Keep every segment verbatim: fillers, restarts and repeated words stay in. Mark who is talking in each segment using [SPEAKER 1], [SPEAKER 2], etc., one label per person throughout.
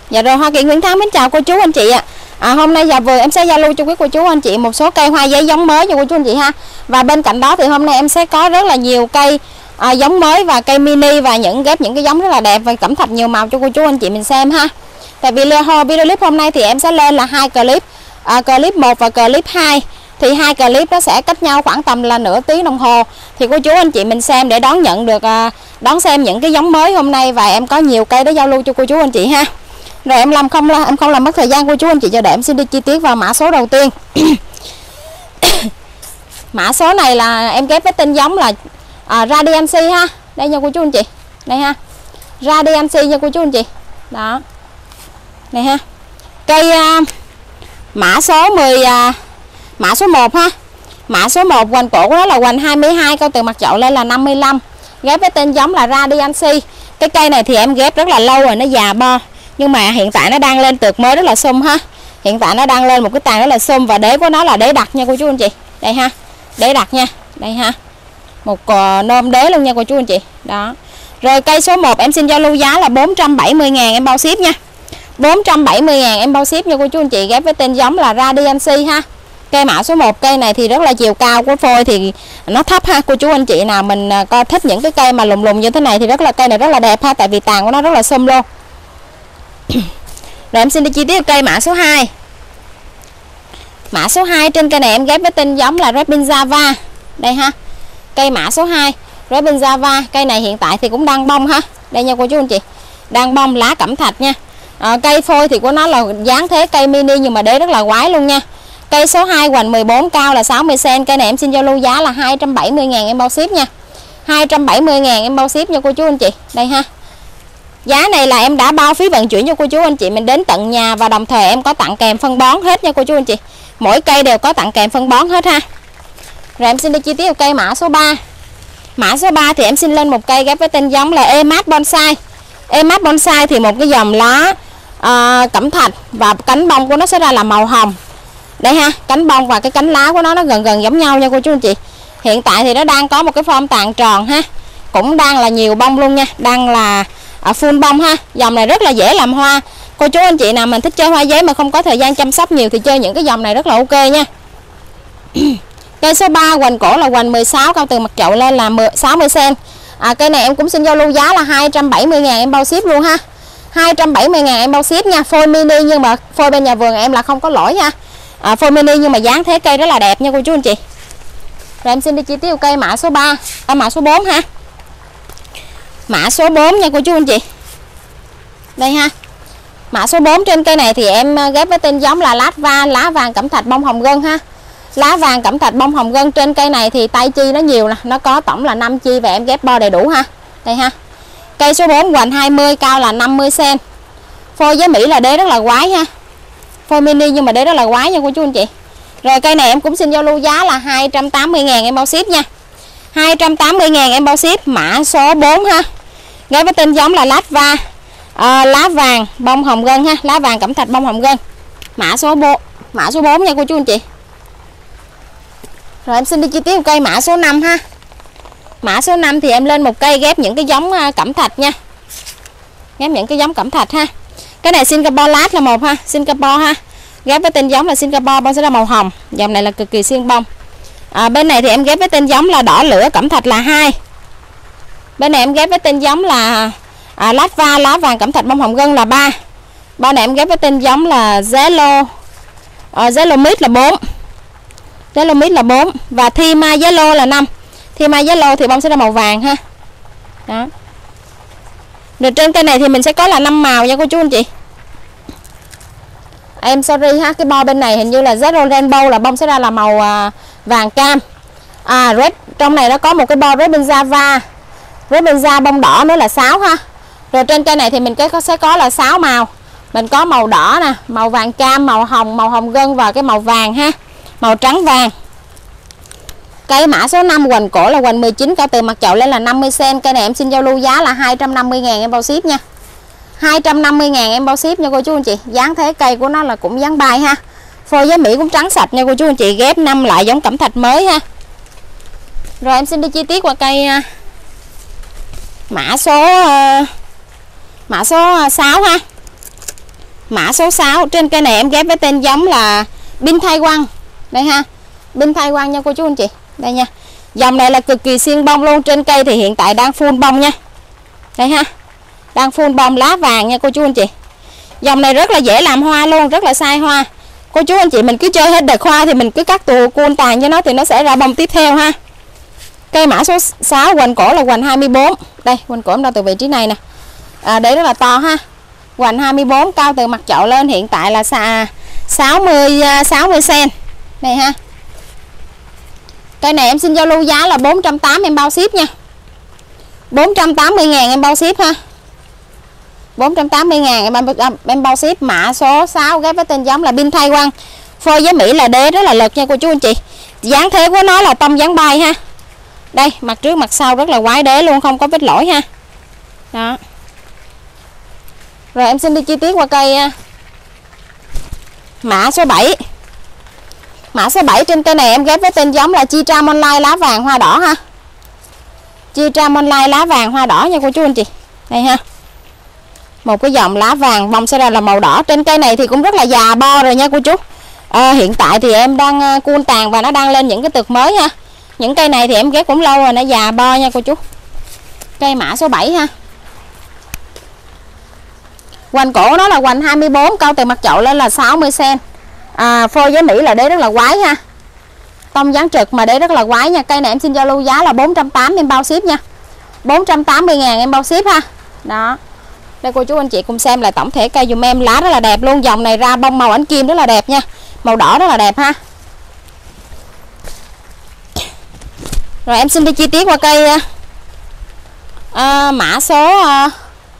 [SPEAKER 1] Dạ rồi, Hoa Kỳ Nguyễn Thắng mến chào cô chú anh chị ạ. À, hôm nay giờ vừa em sẽ giao lưu cho quý cô chú anh chị một số cây hoa giấy giống mới cho cô chú anh chị ha. Và bên cạnh đó thì hôm nay em sẽ có rất là nhiều cây à, giống mới và cây mini và những ghép những cái giống rất là đẹp và cẩm thạch nhiều màu cho cô chú anh chị mình xem ha. Tại vì video clip hôm nay thì em sẽ lên là hai clip, à, clip một và clip hai. Thì hai clip nó sẽ cách nhau khoảng tầm là nửa tiếng đồng hồ. Thì cô chú anh chị mình xem để đón nhận được à, đón xem những cái giống mới hôm nay, và em có nhiều cây để giao lưu cho cô chú anh chị ha. Rồi em làm không em không làm mất thời gian cô chú anh chị, chờ đợi em xin đi chi tiết vào mã số đầu tiên. Mã số này là em ghép với tên giống là à, Radiancy ha. Đây nha cô chú anh chị. Đây ha. Radiancy nha cô chú anh chị. Đó. Này ha. Cây à, mã số mười à, mã số một ha. Mã số một hoành cổ của nó là hoành hai mươi hai, cao từ mặt chậu lên là năm mươi lăm. Ghép với tên giống là Radiancy. Cái cây này thì em ghép rất là lâu rồi, nó già bo. Nhưng mà hiện tại nó đang lên tược mới rất là sum ha. Hiện tại nó đang lên một cái tàn rất là sum, và đế của nó là đế đặc nha cô chú anh chị. Đây ha. Đế đặc nha. Đây ha. Một uh, nôm đế luôn nha cô chú anh chị. Đó. Rồi cây số một em xin giao lưu giá là bốn trăm bảy mươi ngàn em bao ship nha. bốn trăm bảy mươi ngàn em bao ship nha cô chú anh chị, ghép với tên giống là Radiancy ha. Cây mã số một, cây này thì rất là chiều cao của phôi thì nó thấp ha. Cô chú anh chị nào mình uh, coi thích những cái cây mà lùng lùng như thế này thì rất là cây này rất là đẹp ha, tại vì tàn của nó rất là sum luôn. Rồi em xin đi chi tiết cây mã số hai. Mã số hai trên cây này em ghép với tên giống là Robin Java. Đây ha. Cây mã số hai Robin Java. Cây này hiện tại thì cũng đang bông ha. Đây nha cô chú anh chị. Đang bông, lá cẩm thạch nha. à, Cây phôi thì của nó là dáng thế cây mini nhưng mà đế rất là quái luôn nha. Cây số hai hoành mười bốn, cao là sáu mươi xăng-ti-mét. Cây này em xin giao lưu giá là hai trăm bảy mươi ngàn em bao ship nha. hai trăm bảy mươi ngàn em bao ship nha cô chú anh chị. Đây ha. Giá này là em đã bao phí vận chuyển cho cô chú anh chị mình đến tận nhà, và đồng thời em có tặng kèm phân bón hết nha cô chú anh chị. Mỗi cây đều có tặng kèm phân bón hết ha. Rồi em xin đi chi tiết cây mã số ba. Mã số ba thì em xin lên một cây ghép với tên giống là Emat Bonsai. Emat Bonsai thì một cái dòng lá à, cẩm thạch, và cánh bông của nó sẽ ra là màu hồng. Đây ha, cánh bông và cái cánh lá của nó nó gần gần giống nhau nha cô chú anh chị. Hiện tại thì nó đang có một cái form tàn tròn ha. Cũng đang là nhiều bông luôn nha, đang là à, full bông ha. Dòng này rất là dễ làm hoa. Cô chú anh chị nào mình thích chơi hoa giấy mà không có thời gian chăm sóc nhiều thì chơi những cái dòng này rất là ok nha. Cây số ba hoành cổ là hoành mười sáu, cao từ mặt chậu lên là sáu mươi xăng-ti-mét. à, Cây này em cũng xin giao lưu giá là hai trăm bảy mươi ngàn em bao ship luôn ha. Hai trăm bảy mươi ngàn em bao ship nha. Phôi mini nhưng mà phôi bên nhà vườn em là không có lỗi ha. à, Phôi mini nhưng mà dáng thế cây rất là đẹp nha cô chú anh chị. Rồi em xin đi chi tiết cây mã số ba, à, mã số bốn ha. Mã số bốn nha cô chú anh chị. Đây ha. Mã số bốn trên cây này thì em ghép với tên giống là Latva, lá vàng cẩm thạch bông hồng gân ha. Lá vàng cẩm thạch bông hồng gân. Trên cây này thì tay chi nó nhiều nè, nó có tổng là năm chi và em ghép bo đầy đủ ha. Đây ha. Cây số bốn hoành hai mươi, cao là năm mươi xăng-ti-mét. Phôi với Mỹ là đế rất là quái ha. Phôi mini nhưng mà đế rất là quái nha cô chú anh chị. Rồi cây này em cũng xin giao lưu giá là hai trăm tám mươi ngàn em bao ship nha. hai trăm tám mươi ngàn em bao ship. Mã số bốn ha. Ghép với tên giống là Latva, à, lá vàng bông hồng gân ha, lá vàng cẩm thạch bông hồng gân. Mã số bốn, mã số bốn nha cô chú anh chị. Rồi em xin đi chi tiết một cây mã số năm ha. Mã số năm thì em lên một cây ghép những cái giống cẩm thạch nha. Ghép những cái giống cẩm thạch ha. Cái này Singapore lát là một ha, Singapore ha. Ghép với tên giống là Singapore, bông sẽ là màu hồng. Dòng này là cực kỳ xuyên bông. À, bên này thì em ghép với tên giống là đỏ lửa cẩm thạch là hai. Bên này em ghép với tên giống là à, Latva, lá vàng cẩm thạch bông hồng gân là ba. Bên này em ghép với tên giống là Zelo, à, Zelo Mid là bốn. Zelo Mid là bốn. Và Thima Zelo là năm. Thima Zelo thì bông sẽ là màu vàng ha. Đó. Rồi trên cây này thì mình sẽ có là năm màu nha cô chú anh chị. Em sorry ha, cái bo bên này hình như là Zero Rainbow là bông sẽ ra là màu à, vàng cam. À red, trong này nó có một cái bo Robin Java. Robin Java bông đỏ nữa là sáu ha. Rồi trên cây này thì mình có sẽ có là sáu màu. Mình có màu đỏ nè, màu vàng cam, màu hồng, màu hồng gân và cái màu vàng ha. Màu trắng vàng. Cây mã số năm hoành cổ là hoành mười chín, cao từ mặt chậu lên là năm mươi xăng-ti-mét. Cây này em xin giao lưu giá là hai trăm năm mươi ngàn em bao ship nha. hai trăm năm mươi ngàn em bao ship nha cô chú anh chị. Dáng thế cây của nó là cũng dáng bay ha. Phôi với Mỹ cũng trắng sạch nha cô chú anh chị. Ghép năm lại giống cẩm thạch mới ha. Rồi em xin đi chi tiết qua cây mã số uh, mã số sáu ha. Mã số sáu, trên cây này em ghép với tên giống là pin thay quăng. Đây ha, pin thay quăng nha cô chú anh chị. Đây nha. Dòng này là cực kỳ xuyên bông luôn, trên cây thì hiện tại đang full bông nha. Đây ha. Đang full bông lá vàng nha cô chú anh chị. Dòng này rất là dễ làm hoa luôn, rất là sai hoa. Cô chú anh chị mình cứ chơi hết đợt hoa thì mình cứ cắt tù cuôn tàn cho nó thì nó sẽ ra bông tiếp theo ha. Cây mã số sáu, hoành cổ là hoành hai mươi bốn. Đây, hoành cổ em đo từ vị trí này nè. À, để rất là to ha. Hoành hai mươi bốn, cao từ mặt chậu lên hiện tại là sáu mươi sáu mươi xăng-ti-mét. Này ha. Cây này em xin giao lưu giá là bốn trăm tám mươi em bao ship nha. bốn trăm tám mươi ngàn em bao ship ha. bốn trăm tám mươi ngàn em, em bao ship. Mã số sáu ghép với tên giống là pin thay quăng. Phôi với Mỹ là đế rất là lực nha cô chú anh chị. Dáng thế của nó là tông dáng bay ha. Đây, mặt trước mặt sau rất là quái đế luôn, không có vết lỗi ha. Đó. Rồi em xin đi chi tiết qua cây mã số bảy. Mã số bảy, trên cây này em ghép với tên giống là Chi Tram Online lá vàng hoa đỏ ha. Chi Tram Online lá vàng hoa đỏ nha cô chú anh chị. Đây ha. Một cái dòng lá vàng, bông sẽ ra là màu đỏ. Trên cây này thì cũng rất là già bo rồi nha cô chú. À, hiện tại thì em đang cuôn tàn và nó đang lên những cái tược mới ha. Những cây này thì em ghép cũng lâu rồi, nó già bo nha cô chú. Cây mã số bảy ha. Hoành cổ nó là hoành hai mươi bốn, cao từ mặt chậu lên là sáu mươi xăng-ti-mét. À, phôi với Mỹ là đế rất là quái ha. Tông dáng trực mà đế rất là quái nha. Cây này em xin giao lưu giá là bốn trăm tám mươi em bao ship nha. bốn trăm tám mươi ngàn em bao ship ha. Đó. Đây cô chú anh chị cùng xem lại tổng thể cây dùm em, lá rất là đẹp luôn. Dòng này ra bông màu ánh kim rất là đẹp nha. Màu đỏ rất là đẹp ha. Rồi em xin đi chi tiết qua cây à, mã số à,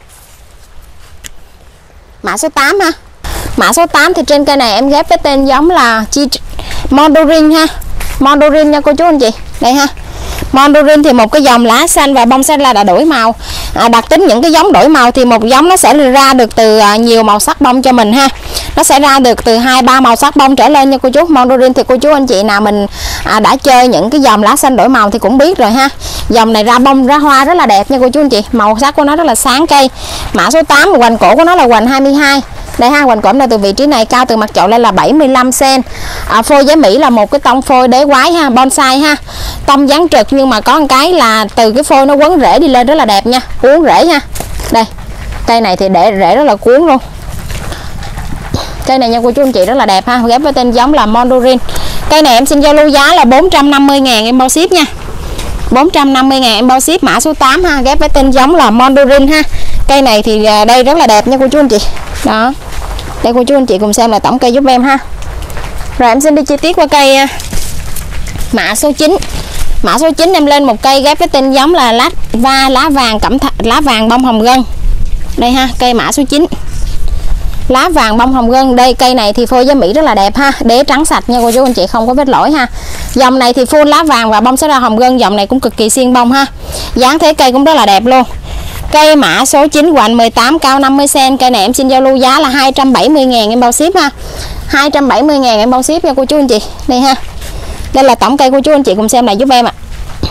[SPEAKER 1] mã số tám ha. Mã số tám thì trên cây này em ghép với tên giống là Chi Mandarin ha. Mandarin nha cô chú anh chị. Đây ha. Mandarin thì một cái dòng lá xanh và bông xanh là đã đổi màu. À, đặc tính những cái giống đổi màu thì một giống nó sẽ ra được từ à, nhiều màu sắc bông cho mình ha. Nó sẽ ra được từ hai ba màu sắc bông trở lên nha cô chú. Mandarin thì cô chú anh chị nào mình à, đã chơi những cái dòng lá xanh đổi màu thì cũng biết rồi ha. Dòng này ra bông ra hoa rất là đẹp nha cô chú anh chị. Màu sắc của nó rất là sáng cây. Mã số tám, hoành cổ của nó là hoành hai mươi hai. Đây ha, hoành cổ là từ vị trí này, cao từ mặt chậu lên là bảy mươi lăm xăng-ti-mét. À, phôi với Mỹ là một cái tông phôi đế quái ha, bonsai ha. Tông dáng trực nhưng mà có một cái là từ cái phôi nó quấn rễ đi lên rất là đẹp nha, cuốn rễ ha. Đây. Cây này thì để rễ rất là cuốn luôn. Cây này nha cô chú anh chị rất là đẹp ha, ghép với tên giống là Mandarin. Cây này em xin giao lưu giá là bốn trăm năm mươi ngàn em bao ship nha. bốn trăm năm mươi ngàn em bao ship. Mã số tám ha, ghép với tên giống là Mandarin ha. Cây này thì đây rất là đẹp nha cô chú anh chị. Đó. Đây cô chú anh chị cùng xem là tổng cây giúp em ha. Rồi em xin đi chi tiết qua cây mã số chín. Mã số chín em lên một cây ghép với tên giống là lát va lá vàng cẩm thạch, lá vàng bông hồng gân. Đây ha, cây mã số chín. Lá vàng bông hồng gân. Đây cây này thì phôi với Mỹ rất là đẹp ha, đế trắng sạch nha cô chú anh chị, không có vết lỗi ha. Dòng này thì full lá vàng và bông sẽ ra hồng gân, dòng này cũng cực kỳ xiên bông ha. Dáng thế cây cũng rất là đẹp luôn. Cây mã số chín, hoành mười tám, cao năm mươi xăng-ti-mét. Cây này em xin giao lưu giá là hai trăm bảy mươi ngàn em bao ship ha. hai trăm bảy mươi ngàn em bao ship nha cô chú anh chị. Đây ha. Đây là tổng cây cô chú anh chị cùng xem lại giúp em ạ.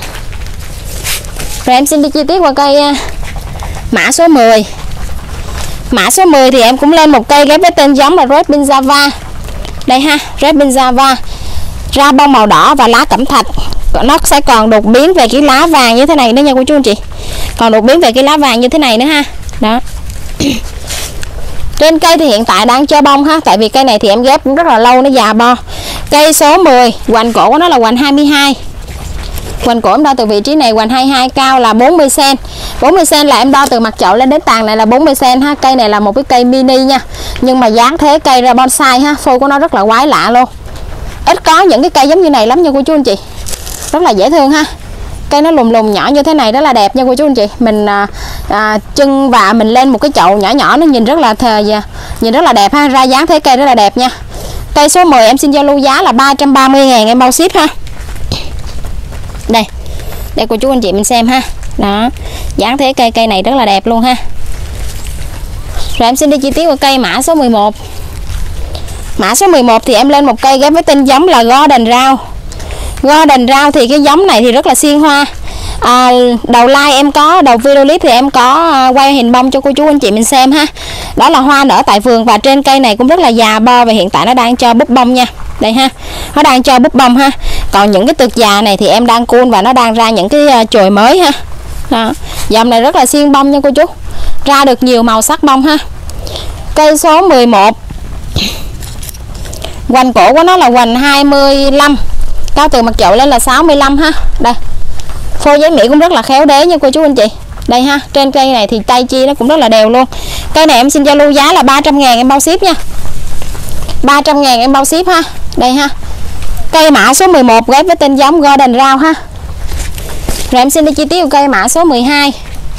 [SPEAKER 1] Rồi em xin đi chi tiết qua cây mã số mười. Mã số mười thì em cũng lên một cây ghép với tên giống là Red Bean Java. Đây ha, Red Bean Java. Ra bông màu đỏ và lá cẩm thạch. Nó sẽ còn đột biến về cái lá vàng như thế này nữa nha cô chú anh chị. Còn đột biến về cái lá vàng như thế này nữa ha. Đó. Trên cây thì hiện tại đang cho bông ha, tại vì cây này thì em ghép cũng rất là lâu, nó già bo. Cây số mười, hoành cổ của nó là hoành hai mươi hai. Hoành cổ em đo từ vị trí này hoành hai mươi hai, cao là bốn mươi xăng-ti-mét. bốn mươi xăng-ti-mét là em đo từ mặt chậu lên đến tàn này là bốn mươi xăng-ti-mét ha. Cây này là một cái cây mini nha. Nhưng mà dáng thế cây ra bonsai ha, phôi của nó rất là quái lạ luôn. Ít có những cái cây giống như này lắm nha cô chú anh chị. Rất là dễ thương ha. Cây nó lùm lùm nhỏ như thế này rất là đẹp nha cô chú anh chị. Mình à, à, trưng và mình lên một cái chậu nhỏ nhỏ nó nhìn rất là thờ, nhìn rất là đẹp ha. Ra dáng thế cây rất là đẹp nha. Cây số mười em xin giao lưu giá là ba trăm ba mươi ngàn em bao ship ha. Đây. Đây cô chú anh chị mình xem ha. Đó. Dáng thế cây cây này rất là đẹp luôn ha. Rồi em xin đi chi tiết qua cây mã số mười một. Mã số mười một thì em lên một cây ghép với tên giống là Golden Rao. Golden Rao thì cái giống này thì rất là xiên hoa. à, đầu like em có, đầu video clip thì em có quay hình bông cho cô chú anh chị mình xem ha. Đó là hoa nở tại vườn và trên cây này cũng rất là già bo và hiện tại nó đang cho búp bông nha. Đây ha, nó đang cho búp bông ha. Còn những cái tược già này thì em đang cuôn và nó đang ra những cái chồi mới ha. Đó, dòng này rất là xiên bông nha cô chú, ra được nhiều màu sắc bông ha. Cây số mười một, hoành cổ của nó là hoành hai mươi lăm, cao từ mặt chậu lên là sáu mươi lăm ha. Đây, phôi giấy Mỹ cũng rất là khéo đế nha cô chú anh chị. Đây ha, trên cây này thì tay chi nó cũng rất là đều luôn. Cây này em xin giao lưu giá là ba trăm ngàn em bao ship nha, ba trăm ngàn em bao ship ha. Đây ha, cây mã số mười một ghép với tên giống Golden Round ha. Rồi em xin đi chi tiết của cây mã số mười hai.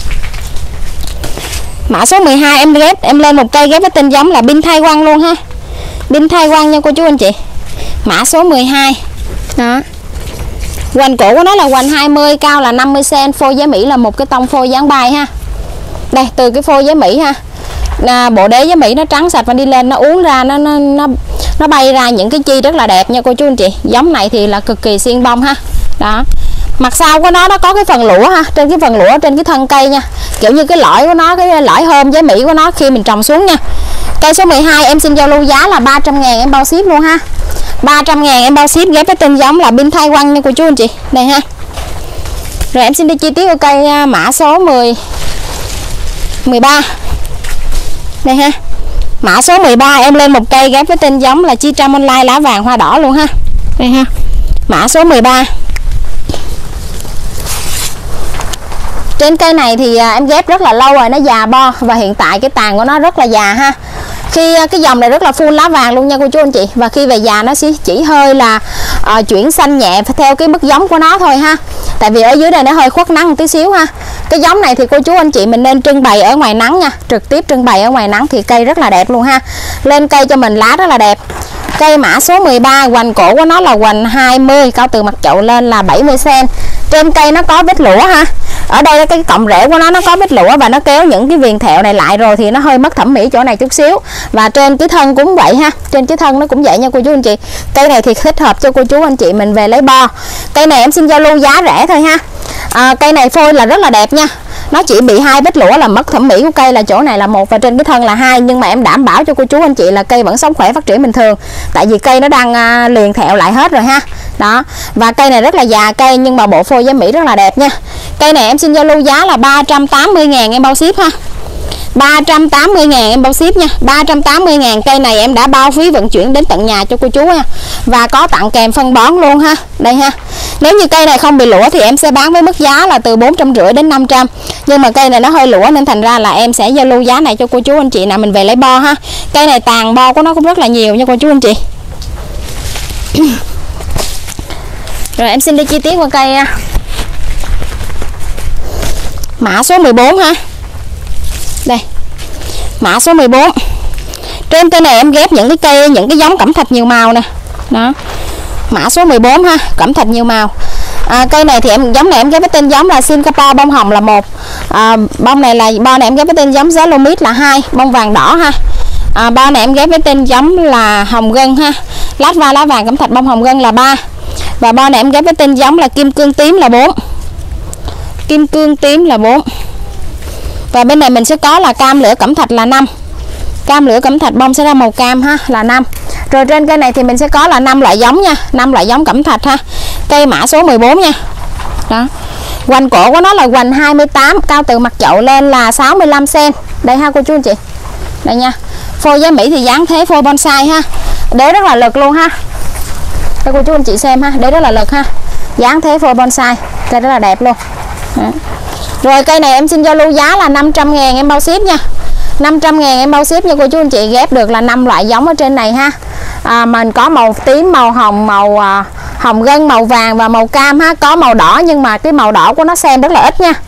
[SPEAKER 1] Mã số mười hai em ghép em lên một cây ghép với tên giống là Pin Thai Quang luôn ha. Pin Thai Quang nha cô chú anh chị. Mã số mười hai. Đó. Hoành cổ của nó là hoành hai mươi, cao là năm mươi xăng-ti-mét, phôi giấy Mỹ là một cái tông phôi dáng bay ha. Đây, từ cái phôi giấy Mỹ ha. À, bộ đế giấy Mỹ nó trắng sạch và đi lên nó uống ra nó nó nó nó bay ra những cái chi rất là đẹp nha cô chú anh chị. Giống này thì là cực kỳ xiên bông ha. Đó. Mặt sau của nó nó có cái phần lũa ha, trên cái phần lũa trên cái thân cây nha. Kiểu như cái lõi của nó, cái lõi hôm giấy Mỹ của nó khi mình trồng xuống nha. Cây số mười hai em xin giao lưu giá là ba trăm ngàn em bao ship luôn ha. ba trăm ngàn em bao ship ghép với tên giống là Pin Thai Quang nha cô chú anh chị. Đây ha. Rồi em xin đi chi tiết của cây mã số mười, mười ba. Đây ha. Mã số mười ba em lên một cây ghép với tên giống là Chi Trăm Online lá vàng hoa đỏ luôn ha. Đây ha. Mã số mười ba. Trên cây này thì em ghép rất là lâu rồi, nó già bo và hiện tại cái tàn của nó rất là già ha. Khi cái dòng này rất là full lá vàng luôn nha cô chú anh chị. Và khi về già nó chỉ, chỉ hơi là uh, chuyển xanh nhẹ theo cái mức giống của nó thôi ha. Tại vì ở dưới đây nó hơi khuất nắng một tí xíu ha. Cái giống này thì cô chú anh chị mình nên trưng bày ở ngoài nắng nha. Trực tiếp trưng bày ở ngoài nắng thì cây rất là đẹp luôn ha. Lên cây cho mình lá rất là đẹp. Cây mã số mười ba, hoành cổ của nó là hoành hai mươi, cao từ mặt chậu lên là bảy mươi xăng-ti-mét. Trên cây nó có vết lũa ha. Ở đây cái cọng rễ của nó nó có vết lũa và nó kéo những cái viền thẹo này lại rồi thì nó hơi mất thẩm mỹ chỗ này chút xíu. Và trên cái thân cũng vậy ha, trên cái thân nó cũng vậy nha cô chú anh chị. Cây này thì thích hợp cho cô chú anh chị mình về lấy bo. Cây này em xin giao lưu giá rẻ thôi ha. À, cây này phôi là rất là đẹp nha. Nó chỉ bị hai vết lũa là mất thẩm mỹ của cây là chỗ này là một và trên cái thân là hai, nhưng mà em đảm bảo cho cô chú anh chị là cây vẫn sống khỏe phát triển bình thường. Tại vì cây nó đang à, liền thẹo lại hết rồi ha. Đó. Và cây này rất là già cây nhưng mà bộ phôi giấy Mỹ rất là đẹp nha. Cây này em xin giao lưu giá là ba trăm tám mươi ngàn em bao ship ha. ba trăm tám mươi ngàn em bao ship nha. ba trăm tám mươi ngàn cây này em đã bao phí vận chuyển đến tận nhà cho cô chú nha. Và có tặng kèm phân bón luôn ha. Đây ha. Nếu như cây này không bị lũa thì em sẽ bán với mức giá là từ bốn trăm rưỡi đến năm trăm. Nhưng mà cây này nó hơi lũa nên thành ra là em sẽ giao lưu giá này cho cô chú anh chị nào mình về lấy bo ha. Cây này tàn bo của nó cũng rất là nhiều nha cô chú anh chị. Rồi em xin đi chi tiết qua cây mã số mười bốn ha. Đây. Mã số mười bốn. Trên cây này em ghép những cái cây những cái giống cẩm thạch nhiều màu nè. Đó. Mã số mười bốn ha, cẩm thạch nhiều màu. À, cây này thì em giống này em ghép với tên giống là Singapore bông hồng là một. À, bông này là bo này em ghép với tên giống Zalomit là hai, bông vàng đỏ ha. À, bo này em ghép với tên giống là hồng gân ha. Lát va lá vàng cẩm thạch bông hồng gân là ba. Và bo này em ghép với tên giống là kim cương tím là bốn. Kim cương tím là bốn. Và bên này mình sẽ có là cam lửa cẩm thạch là năm. Cam lửa cẩm thạch bông sẽ ra màu cam ha là năm. Rồi trên cây này thì mình sẽ có là năm loại giống nha, năm loại giống cẩm thạch ha. Cây mã số mười bốn nha. Đó. Hoành cổ của nó là hoành hai mươi tám, cao từ mặt chậu lên là sáu mươi lăm xăng-ti-mét. Đây ha cô chú anh chị. Đây nha. Phôi giấy Mỹ thì dáng thế phôi bonsai ha. Đế rất là lực luôn ha. Đây cô chú anh chị xem ha, đế rất là lực ha. Dáng thế phôi bonsai, cây rất là đẹp luôn. Đó. Rồi cây này em xin giao lưu giá là năm trăm ngàn em bao ship nha. năm trăm ngàn em bao ship nha cô chú anh chị, ghép được là năm loại giống ở trên này ha. À, mình có màu tím, màu hồng, màu à, hồng gân, màu vàng và màu cam ha. Có màu đỏ nhưng mà cái màu đỏ của nó xem rất là ít nha.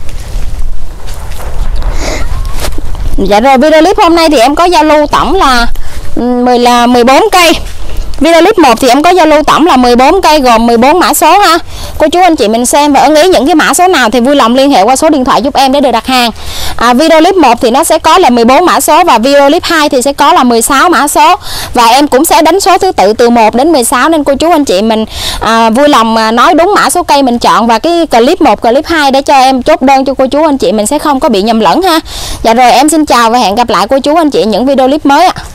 [SPEAKER 1] Dạ rồi, video clip hôm nay thì em có giao lưu tổng là mười là mười bốn cây. Video clip một thì em có giao lưu tổng là mười bốn cây gồm mười bốn mã số ha. Cô chú anh chị mình xem và ưng ý những cái mã số nào thì vui lòng liên hệ qua số điện thoại giúp em để được đặt hàng. à, video clip một thì nó sẽ có là mười bốn mã số, và video clip hai thì sẽ có là mười sáu mã số, và em cũng sẽ đánh số thứ tự từ một đến mười sáu, nên cô chú anh chị mình à, vui lòng à, nói đúng mã số cây mình chọn và cái clip một, clip hai để cho em chốt đơn cho cô chú anh chị mình sẽ không có bị nhầm lẫn ha. Dạ rồi, em xin chào và hẹn gặp lại cô chú anh chị những video clip mới ạ.